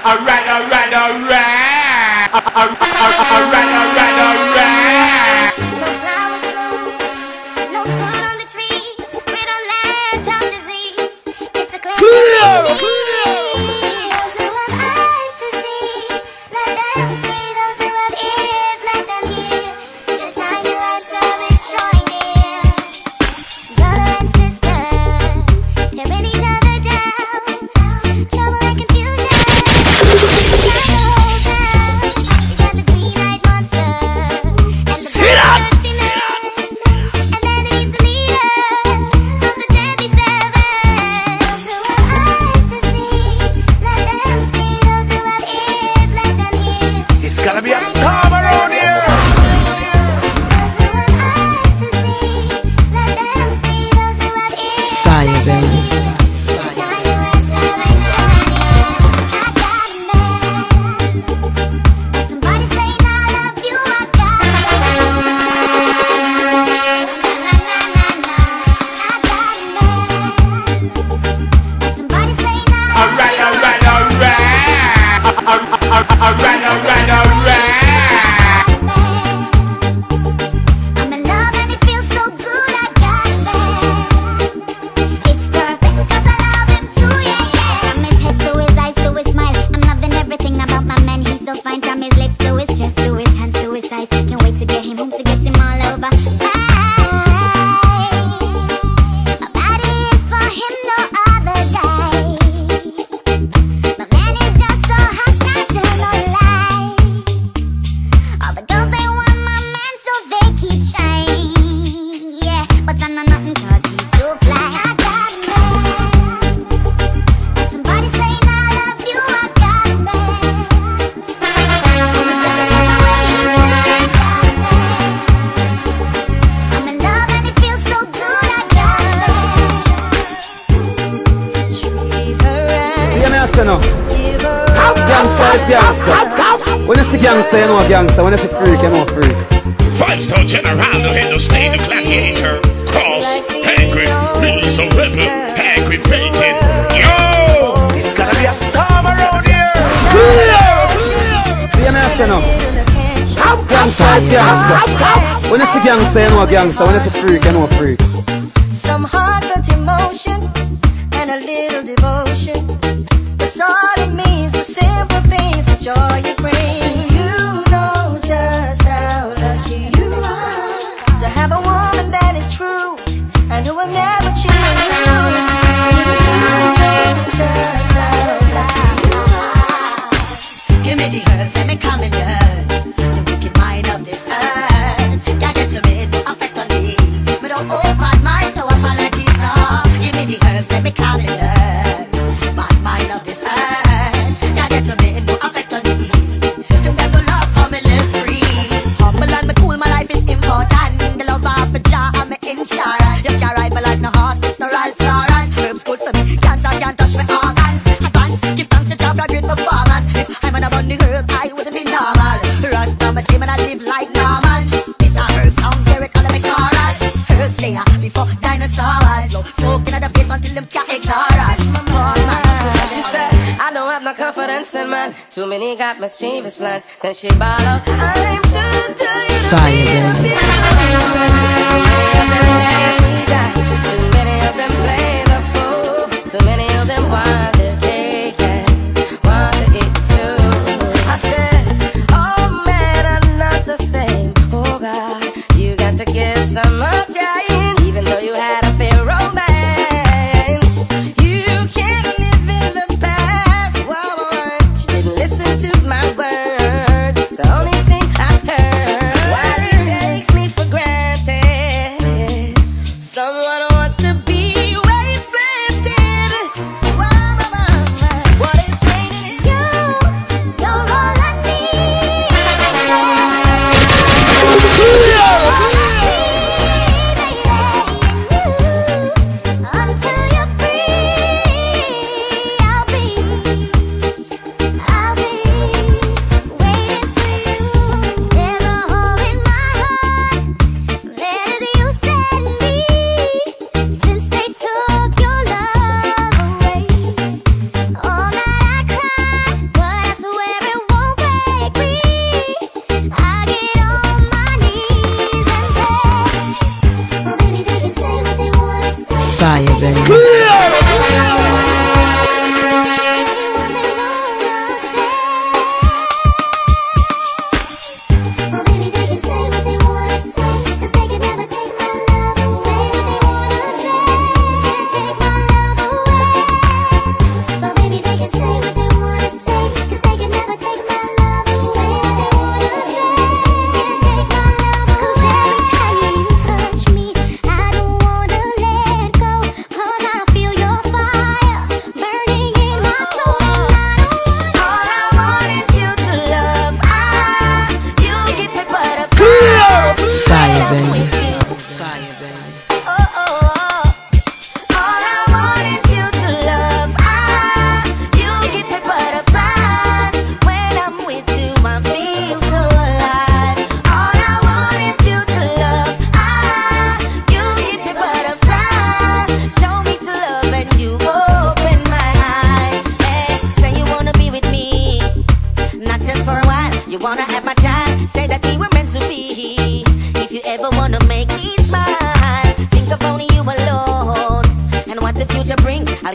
When you see gangster, you know gangster. When you see freak, you know freak. Five-star general, no head, no stain, no gladiator. Cross, angry, me so rebel, aggravated. Yo! It's gonna be a storm around here! See you next, no? Gangster is gangster. When you see gangster, you know gangster. When you see freak, you know freak. Some heartfelt emotion and a little devotion. That's all it means, the simple things, the joy you bring. You know just how lucky you are to have a woman that is true and who will never cheat on you. You know just how lucky you are. Give me the herbs, let me calm in the earth. The wicked mind of this earth can't get to me, no effect on me. But don't open my mind, no apologies, no. Give me the herbs, let me calm in the earth. Mind of this earth, can't get to me, no affect on me. The devil love how me live free. Humble and me cool, my life is important. The love of a jar and me insurance. You can't ride me like no horse, it's no Ralph Lauren. Herbs good for me, cancer can't touch me organs. Advance, give thanks to job for great performance. If I'm on a bunny herb, I wouldn't be normal. Rasta me say, man, I live like normal. This a herb sound, very economic chorus. Herbs layer before dinosaurs. Smoking at the face until them can't ignore us. She said, I don't have no confidence in man. Too many got mischievous plans. Then she ball out, I'm too to you to Fire, be baby. Too many of them play the fool. Too many of them want their cake and want to eat too. I said, oh man, I'm not the same. Oh God, you got to give some more giants. Even though you had a fair romance. Someone wants to be where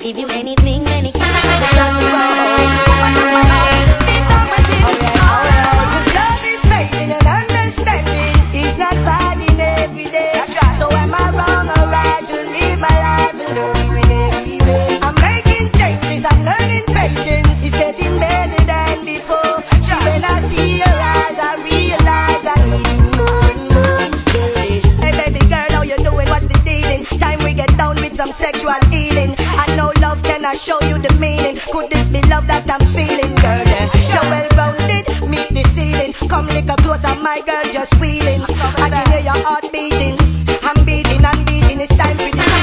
give you anything, any kisses, because you open up my heart, become my city. Love is patient and understanding. It's not fighting every day. So am I wrong or right to live my life and love you in every way? I'm making changes, I'm learning patience. It's getting better than before. See, when I see your eyes, I realize I need you more and more. Hey baby girl, how you doing? What's the dealing? Time we get down with some sexual healing. I know love cannot show you the meaning. Could this be love that I'm feeling, girl? You're well-rounded, meet the ceiling. Come lick a closer, my girl, just wheeling. I can hear your heart beating. I'm beating, it's time for the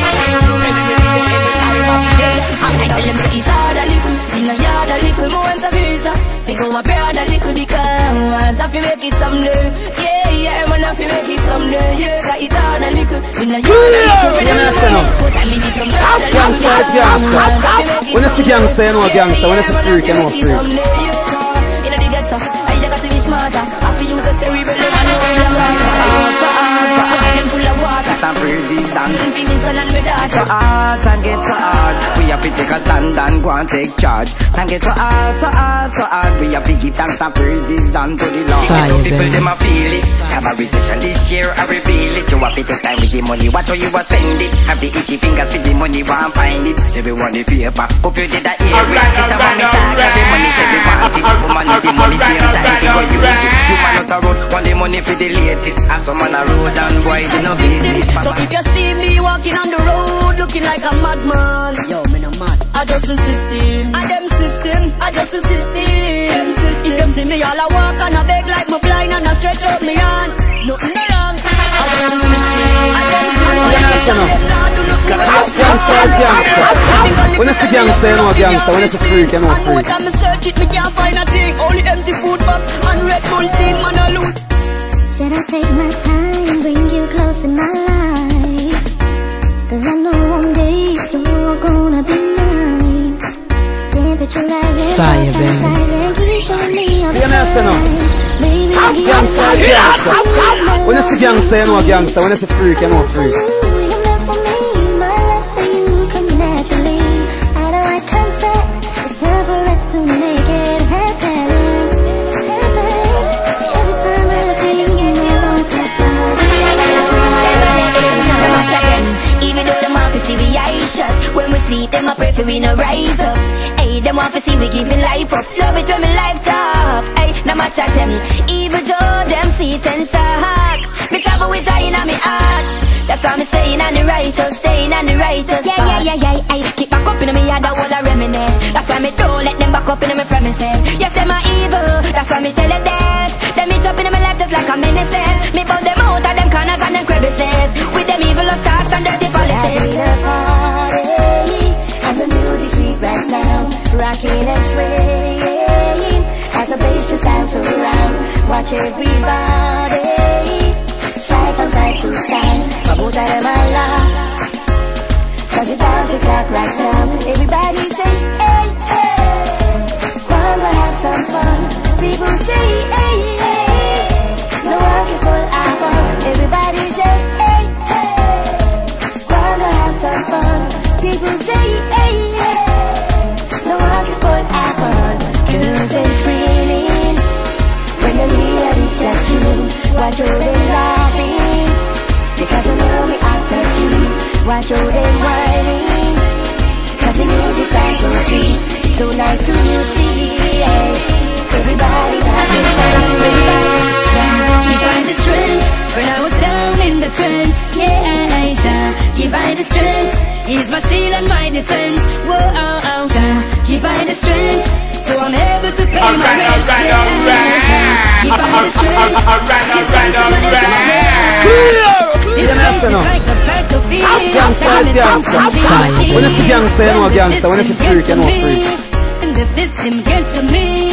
I tell them to eat hard a little, in a yard a little, more and a visa. Figure a bread a little because I feel make it someday. Yeah, man, I feel make it someday. Yeah, got it hard a little, in a yard a little. But I need some bread a little. Gangsta. When you see gangsta, you know a gangsta. When you see freak, you know a freak. In the ghetto, I just got to be smarter. I feel use a cerebral, I know I'm full of water. Some breezes and so hard and get so hard. We have to take a stand and go and take charge. And get so hard, so hard, so hard. We have to give thanks and praises unto the Lord. People them a feel it. Have a recession this year, I reveal it. You have to take time with the money, what you a spend it. Have the itchy fingers with the money, want find it. Everyone the paper, hope you did that hear it. It's a money tag, every money say they want it. Woman need the money, same time to go use it. You man out the road, want the money for the latest. Have some on a road and boy, you know business. So if you see me walking on the road looking like a madman, Yo, me no mad. I just the system, I them system, I just the system. If you see me all I walk and I beg like my blind and I stretch out my hand, nothing wrong. I just the system, I them system. When you see gangsta, you know a gangsta. When you see freak, you know a And what freak. I'm search it, me can't find a thing. Only empty food box and Red Bull thing, man I lose. Should I take my time and bring you close in my life? Cause I know one day you're gonna be mine. Temperature rising, Fire, baby. Gangsta, gangsta. When you see gangsta, you know a gangsta. When you see freak, you know a freak. When we sleep, them a pray for we no rise up. Hey, them want to see we giving life up. Love it when me life talk. Hey, no matter them, even though them sit and talk. Me travel with her in my heart. That's why me staying on the righteous, staying on the righteous. Yeah. Hey, keep back up in me yard, I wanna reminisce. That's why me don't let them back up in my premises. Yes, them are evil. That's why me tell them that. Them each up in my life just like a menaces. Me bout them out of them corners and them crevices. With them evil stars and dirty policies. Right now, rocking and swaying as a bass just sounds around. Watch everybody slide from side to side. Bubble time I laugh, cause you dance the clock right now. Everybody say, hey, hey, wanna have some fun. People say, hey, hey, no work is for our fun. Everybody say, hey, hey, wanna have some fun. People say, hey, hey, no work is for our fun. Girls and screaming when the reality's at you. Watch all them laughing because I know we out at you. Watch all them whining cause the music sounds so sweet. So nice to you see, yeah. Everybody's having fun. Give I the strength when I was down in the trench. Yeah, give I the strength. He's my shield and my defense. Whoa, give I the strength, so I'm able to pay my rent. Give I the strength. Gangsta. When you see gangsta, you know a gangsta. When you see freak, you know a freak. And the system get to me.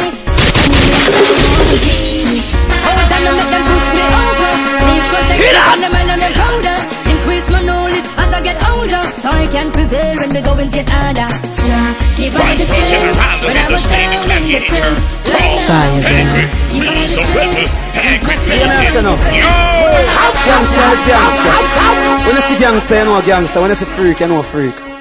Increase my knowledge as I get older, so I can prevail when the goings get harder. Give I the strength when I was down in the trench. Angry, lose a rebel, angry, fainted. Gangsta is gangsta. When you see gangsta, you know a gangsta. When you see freak, you know a freak.